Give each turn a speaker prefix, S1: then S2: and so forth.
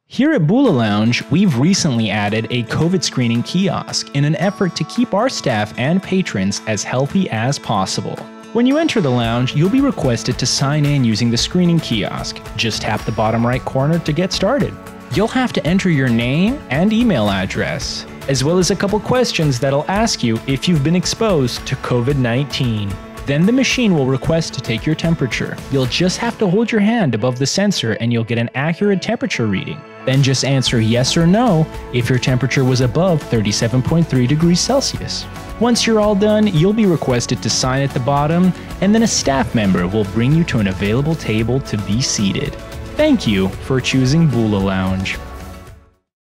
S1: Here at Bula Lounge, we've recently added a COVID screening kiosk in an effort to keep our staff and patrons as healthy as possible. When you enter the lounge, you'll be requested to sign in using the screening kiosk. Just tap the bottom right corner to get started. You'll have to enter your name and email address, as well as a couple questions that'll ask you if you've been exposed to COVID-19. Then the machine will request to take your temperature. You'll just have to hold your hand above the sensor and you'll get an accurate temperature reading. Then just answer yes or no if your temperature was above 37.3 degrees Celsius. Once you're all done, you'll be requested to sign at the bottom, and then a staff member will bring you to an available table to be seated. Thank you for choosing Bula Lounge.